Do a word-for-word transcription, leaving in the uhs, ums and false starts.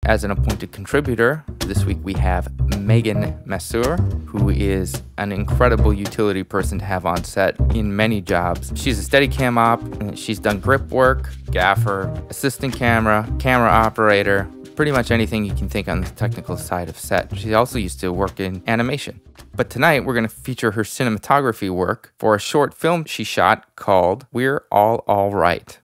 as an appointed contributor. This week we have Megan Masur, who is an incredible utility person to have on set in many jobs. She's a Steadicam op. She's done grip work, gaffer, assistant camera, camera operator, pretty much anything you can think on the technical side of set. She also used to work in animation. But tonight we're going to feature her cinematography work for a short film she shot called We're All All Right.